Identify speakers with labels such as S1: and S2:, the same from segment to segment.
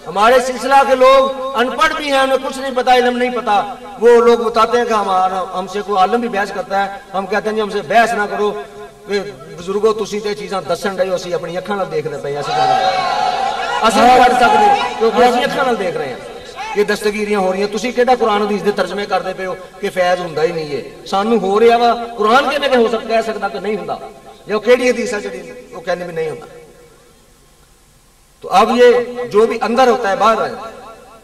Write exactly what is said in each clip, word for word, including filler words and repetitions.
S1: ہمارے سلسلہ کے لوگ ان پڑھ بھی ہیں، انہیں کچھ نہیں پتا، علم نہیں پتا، وہ لوگ بتاتے ہیں کہ ہمارا ہم سے کوئی عالم بھی بحث کرتا ہے، ہم کہتے ہیں جی ہم سے بحث نہ کرو کہ بزرگوں تسی تے چیزاں دسن رہے ہو، اسی اپنی اکھاں نال دیکھنے پے اسی اسی نہیں کر سکتے کیونکہ اسی اکھاں نال دیکھ رہے ہیں کہ دستگیریاں ہو رہی ہیں. تسی کیڑا قرآن حدیث دے ترجمے کرتے پے ہو کہ فیض ہوندا ہی نہیں ہے، سانو ہو رہا وا، قرآن کے میں ہو سکتا کہہ سکتا کہ نہیں ہوندا، یا کیڑی حدیث ہے جڑی وہ کہنے بھی نہیں ہوندا. تو اب یہ جو بھی اندر ہوتا ہے باہر آ جاتا ہے.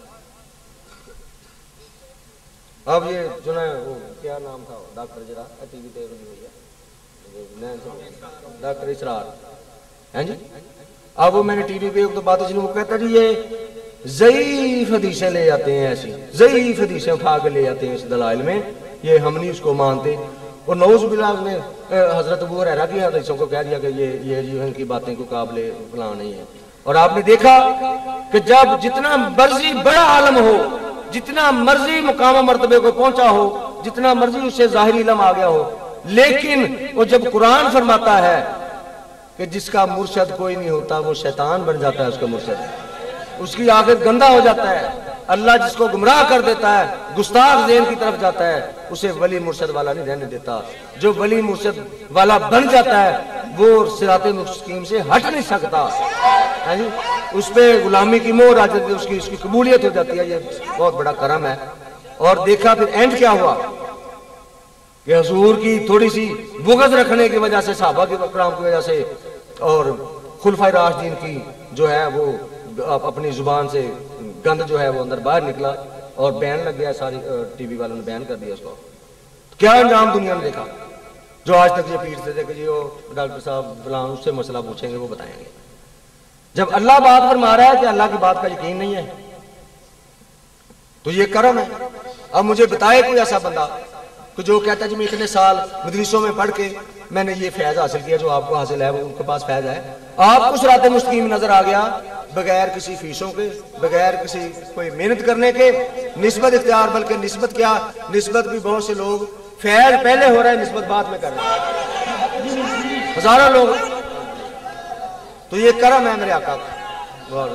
S1: اب یہ جو ہے وہ کیا نام تھا ڈاکٹر جرا ٹی وی پہ ہوئی ہے ڈاکٹر اسرار ہیں جی. اب وہ میں نے ٹی وی پہ ایک تو بات جنہوں وہ کہتا جی یہ ضعیف حدیثیں لے جاتے ہیں، ایسی ضعیف حدیثیں اٹھا کے لے جاتے ہیں اس دلائل میں، یہ ہم نہیں اس کو مانتے. اور نعوذ باللہ نے حضرت ابو ہریرہ کی حدیثوں کو کہہ دیا کہ یہ یہ جو ان کی باتیں کو قابل فلاں نہیں ہے. اور آپ نے دیکھا کہ جب جتنا مرضی بڑا عالم ہو، جتنا مرضی مقام و مرتبے کو پہنچا ہو، جتنا مرضی اس سے ظاہری علم آ گیا ہو، لیکن وہ جب قرآن فرماتا ہے کہ جس کا مرشد کوئی نہیں ہوتا وہ شیطان بن جاتا ہے، اس کا مرشد اس کی عاقبت گندہ ہو جاتا ہے. اللہ جس کو گمراہ کر دیتا ہے، گستاخ ذہن کی طرف جاتا ہے، اسے ولی مرشد والا نہیں رہنے دیتا. جو ولی مرشد والا بن جاتا ہے وہ صراط مستقیم سے ہٹ نہیں سکتا، اس پہ غلامی کی مہر آ جاتی ہے، اس کی اس کی قبولیت ہو جاتی ہے. یہ بہت بڑا کرم ہے. اور دیکھا پھر اینڈ کیا ہوا کہ حضور کی تھوڑی سی بغض رکھنے کی وجہ سے، صحابہ کے کرام کی وجہ سے اور خلفائے راشدین کی جو ہے وہ اپنی زبان سے گند جو ہے وہ اندر باہر نکلا اور بین لگ گیا، ساری ٹی وی والوں نے بین کر دیا اس کو. کیا انجام دنیا نے دیکھا؟ جو آج تک یہ پیٹتے تھے کہ جی وہ ڈاکٹر صاحب فلاں اس سے مسئلہ پوچھیں گے وہ بتائیں گے. جب اللہ بات فرما رہا ہے کہ اللہ کی بات کا یقین نہیں ہے تو یہ کرم ہے. اب مجھے بتائے کوئی ایسا بندہ کہ جو کہتا ہے جی میں اتنے سال مدرسوں میں پڑھ کے میں نے یہ فیض حاصل کیا جو آپ کو حاصل ہے، وہ ان کے پاس فیض ہے. آپ کو صراط مستقیم نظر آ گیا بغیر کسی فیسوں کے، بغیر کسی کوئی محنت کرنے کے، نسبت اختیار، بلکہ نسبت کیا، نسبت بھی بہت سے لوگ فیض پہلے ہو رہا ہے، نسبت بعد میں کر رہے ہیں ہزاروں لوگ. تو یہ کرم ہے میرے آقا کا.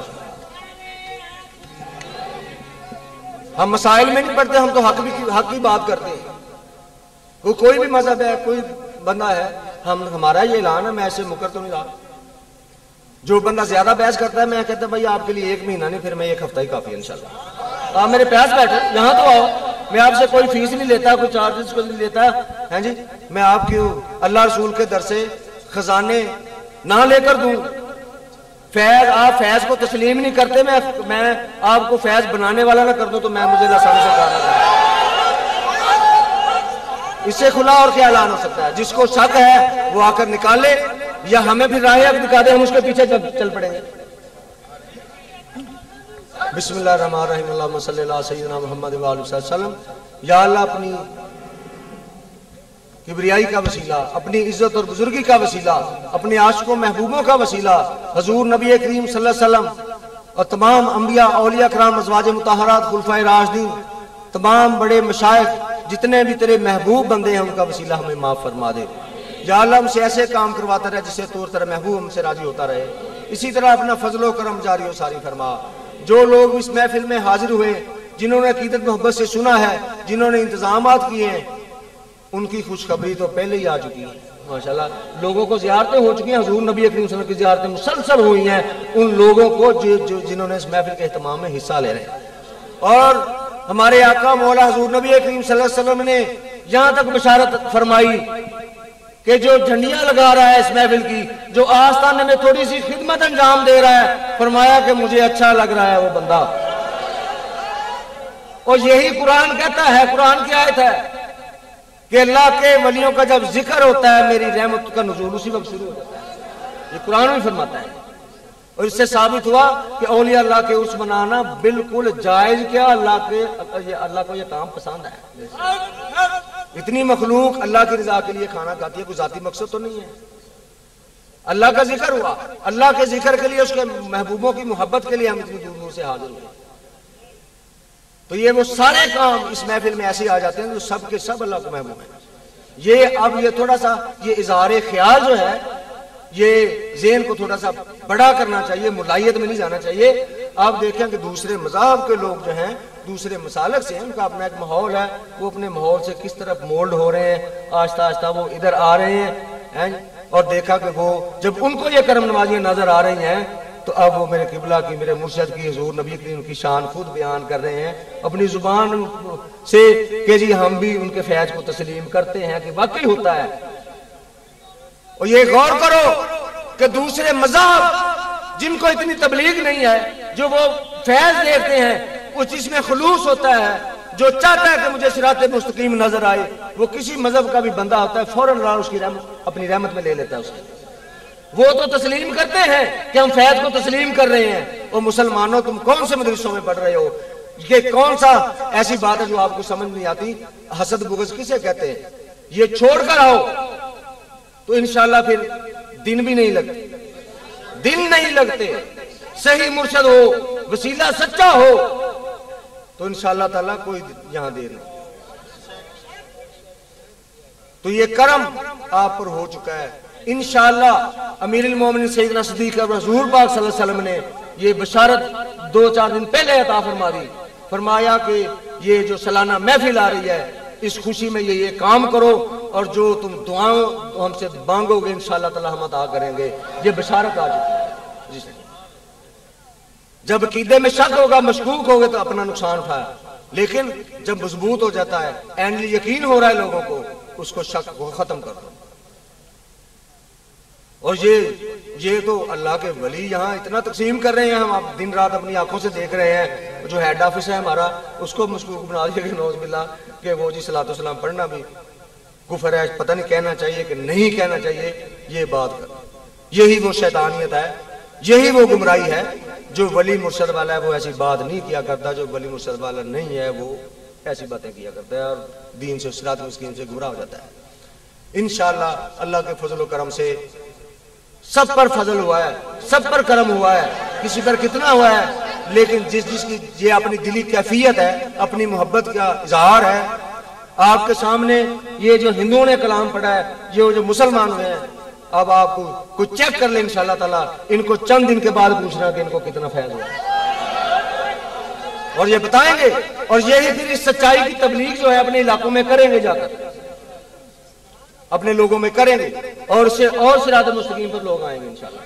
S1: ہم مسائل میں نہیں پڑھتے، ہم تو حق بھی حق کی بات کرتے ہیں. وہ کوئی بھی مذہب ہے، کوئی بندہ ہے، ہم ہمارا یہ اعلان ہے، میں ایسے مکر تو نہیں رہا. جو بندہ زیادہ بحث کرتا ہے میں کہتا ہوں بھائی آپ کے لیے ایک مہینہ نہیں، پھر میں ایک ہفتہ ہی کافی ہے انشاءاللہ. آپ میرے پیاس بیٹھے یہاں تو آؤ، میں آپ سے کوئی فیس نہیں لیتا، کوئی چارجز کو نہیں لیتا ہے جی. میں آپ کی اللہ رسول کے در سے خزانے نہ لے کر دوں. فیض آپ فیض کو تسلیم نہیں کرتے، میں میں آپ کو فیض بنانے والا نہ کر دوں تو میں مجھے آسانی سے کہنا چاہتا. اس سے کھلا اور کیا اعلان ہو سکتا ہے؟ جس کو شک ہے وہ آ کر نکالے، یا ہمیں پھر راہ اب دکھا دے، ہم اس کے پیچھے چل پڑیں گے. بسم اللہ الرحمن الرحیم. اللہم صلی اللہ سیدنا محمد وآلہ وسلم. یا اللہ اپنی کبریائی کا وسیلہ، اپنی عزت اور بزرگی کا وسیلہ، اپنے عاشقوں محبوبوں کا وسیلہ، حضور نبی کریم صلی اللہ علیہ وسلم اور تمام انبیاء اولیاء کرام ازواج مطہرات خلفائے راشدین، تمام بڑے مشائخ جتنے بھی تیرے محبوب بندے ہیں ان کا وسیلہ ہمیں معاف فرما دے. یا اللہ ہم سے ایسے کام کرواتا رہے جس سے تو تیرا محبوب ہم سے راضی ہوتا رہے. اسی طرح اپنا فضل و کرم جاری و ساری فرما. جو لوگ اس محفل میں حاضر ہوئے، جنہوں نے عقیدت محبت سے سنا ہے، جنہوں نے انتظامات کیے ہیں، ان کی خوشخبری تو پہلے ہی آ چکی ہے ماشاءاللہ. لوگوں کو زیارتیں ہو چکی ہیں، حضور نبی کریم صلی اللہ علیہ وسلم کی زیارتیں مسلسل ہوئی ہیں ان لوگوں کو جو جو جنہوں نے اس محفل کے اہتمام میں حصہ لے رہے ہیں. اور ہمارے آقا مولا حضور نبی کریم صلی اللہ علیہ وسلم نے یہاں تک بشارت فرمائی کہ جو جھنڈیاں لگا رہا ہے اس محفل کی، جو آستانے میں تھوڑی سی خدمت انجام دے رہا ہے، فرمایا کہ مجھے اچھا لگ رہا ہے وہ بندہ. اور یہی قرآن کہتا ہے، قرآن کی آیت ہے کہ اللہ کے ولیوں کا جب ذکر ہوتا ہے میری رحمت کا نزول اسی وقت شروع ہوتا ہے. یہ قرآن بھی فرماتا ہے. اور اس سے ثابت ہوا کہ اولیاء اللہ کے عرس منانا بالکل جائز، کیا اللہ کے اللہ کو یہ کام پسند ہے. اتنی مخلوق اللہ کی رضا کے لیے کھانا کھاتی ہے، کوئی ذاتی مقصد تو نہیں ہے. اللہ کا ذکر ہوا، اللہ کے ذکر کے لیے، اس کے محبوبوں کی محبت کے لیے ہم اتنی دور دور سے حاضر ہوئے. تو یہ وہ سارے کام اس محفل میں ایسے آ جاتے ہیں جو سب کے سب اللہ کو محبوب ہیں. یہ اب یہ تھوڑا سا یہ اظہار خیال جو ہے یہ ذہن کو تھوڑا سا بڑا کرنا چاہیے، ملائیت میں نہیں جانا چاہیے. آپ دیکھیں کہ دوسرے مذاہب کے لوگ جو ہیں دوسرے مسالک سے ہیں، ان کا اپنا ایک ماحول ہے، وہ اپنے ماحول سے کس طرف مولڈ ہو رہے ہیں، آہستہ آہستہ وہ ادھر آ رہے ہیں، اور دیکھا کہ وہ جب ان کو یہ کرم نوازیاں نظر آ رہی ہیں تو اب وہ میرے قبلہ کی، میرے مرشد کی، حضور نبی کریم کی شان خود بیان کر رہے ہیں اپنی زبان سے کہ جی ہم بھی ان کے فیض کو تسلیم کرتے ہیں کہ واقعی ہوتا ہے۔ اور یہ غور کرو کہ دوسرے مذہب جن کو اتنی تبلیغ نہیں ہے، جو وہ فیض دیکھتے ہیں، وہ جس میں خلوص ہوتا ہے، جو چاہتا ہے کہ مجھے صراط مستقیم نظر آئے، وہ کسی مذہب کا بھی بندہ ہوتا ہے فوراً اللہ اس کی رحمت اپنی رحمت میں لے لیتا ہے اس کو۔ وہ تو تسلیم کرتے ہیں کہ ہم فیض کو تسلیم کر رہے ہیں۔ اور مسلمانوں تم کون سے مدرسوں میں پڑھ رہے ہو؟ یہ کون سا ایسی بات ہے جو آپ کو سمجھ نہیں آتی؟ حسد بغض کسے کہتے ہیں؟ یہ چھوڑ کر آؤ تو انشاءاللہ پھر دن بھی نہیں لگتے، دن نہیں لگتے۔ صحیح مرشد ہو، وسیلہ سچا ہو تو انشاءاللہ تعالیٰ کوئی یہاں دیر نہیں۔ تو یہ کرم آپ پر ہو چکا ہے انشاءاللہ۔ امیر المومنین سیدنا صدیق اکبر حضور پاک صلی اللہ علیہ وسلم نے یہ بشارت دو چار دن پہلے عطا فرما دی، فرمایا کہ یہ جو سالانہ محفل آ رہی ہے اس خوشی میں یہ یہ کام کرو، اور جو تم دعاؤں ہم سے مانگو گے انشاءاللہ تعالیٰ ہم عطا کریں گے۔ یہ بشارت آ چکی ہے جی۔ جب عقیدے میں شک ہوگا، مشکوک ہوگے تو اپنا نقصان اٹھایا، لیکن جب مضبوط ہو جاتا ہے، اینڈلی یقین ہو رہا ہے لوگوں کو، اس کو شک کو ختم کر دو۔ اور یہ یہ تو اللہ کے ولی یہاں اتنا تقسیم کر رہے ہیں، ہم آپ دن رات اپنی آنکھوں سے دیکھ رہے ہیں۔ جو ہیڈ آفس ہے ہمارا، اس کو مشکوک بنا دیا کہ نعوذ باللہ کہ وہ جی صلاۃ والسلام پڑھنا بھی کفر ہے، پتہ نہیں کہنا چاہیے کہ نہیں کہنا چاہیے۔ یہ بات کر، یہی وہ شیطانیت ہے، یہی وہ گمراہی ہے۔ جو ولی مرشد والا ہے وہ ایسی بات نہیں کیا کرتا، جو ولی مرشد والا نہیں ہے وہ ایسی باتیں کیا کرتا ہے اور دین سے، صراط مستقیم سے گمراہ ہو جاتا ہے۔ انشاءاللہ اللہ کے فضل و کرم سے سب پر فضل ہوا ہے، سب پر کرم ہوا ہے، کسی پر کتنا ہوا ہے، لیکن جس جس کی یہ اپنی دلی کیفیت ہے، اپنی محبت کا اظہار ہے۔ آپ کے سامنے یہ جو ہندوؤں نے کلام پڑھا ہے، یہ جو مسلمان ہوئے ہیں، اب آپ کو کوئی چیک کر لیں انشاءاللہ تعالیٰ، ان کو چند دن کے بعد پوچھنا کہ ان کو کتنا فیض ہوا اور یہ بتائیں گے۔ اور یہی پھر اس سچائی کی تبلیغ جو ہے اپنے علاقوں میں کریں گے، جا کر اپنے لوگوں میں کریں گے، اور اس سے اور صراط مستقیم پر لوگ آئیں گے انشاءاللہ۔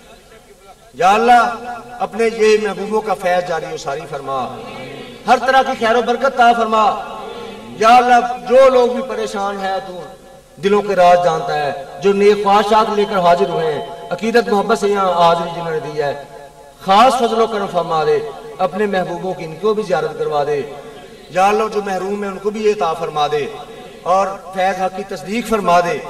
S1: یا اللہ اپنے یہ محبوبوں کا فیض جاری و ساری فرما، ہر طرح کی خیر و برکت عطا فرما۔ یا اللہ جو لوگ بھی پریشان ہیں تو دلوں کے راز جانتا ہے، جو نیک خواہشات لے کر حاضر ہوئے ہیں، عقیدت محبت سے یہاں حاضری جنہوں نے دی ہے، خاص فضل و کرم فرما دے، اپنے محبوبوں کی ان کو بھی زیارت کروا دے۔ یا اللہ جو محروم ہیں ان کو بھی یہ عطا فرما دے، اور فیض حق کی تصدیق فرما دے،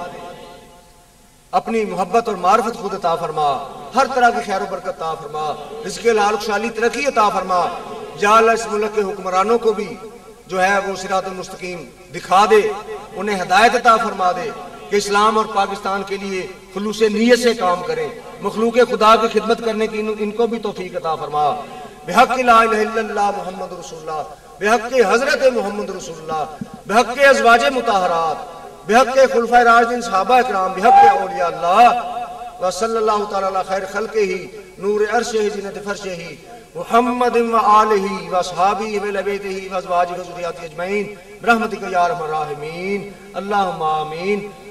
S1: اپنی محبت اور معرفت خود عطا فرما، ہر طرح کی خیر و برکت عطا فرما، رزق حلال خوشحالی ترقی عطا فرما۔ یا اللہ اس ملک کے حکمرانوں کو بھی جو ہے وہ صراط المستقیم دکھا دے، انہیں ہدایت عطا فرما دے کہ اسلام اور پاکستان کے لیے خلوص نیت سے کام کریں، مخلوق خدا کی خدمت کرنے کی ان کو بھی توفیق عطا فرما۔ بحق لا الہ الا اللہ محمد رسول اللہ، بحق حضرت محمد رسول اللہ، بحق ازواج مطہرات، بحق خلفائے راشدین صحابہ اکرام، بحق اولیاء اللہ، وصلی اللہ تعالی علی خیر خلقہ نور عرشہ زینت فرشہ محمد و آلہ و اصحابہ و اہل بیتہ و ازواجہ و ذریاتہ اجمعین برحمتک یا ارحم الراحمین، اللہم آمین۔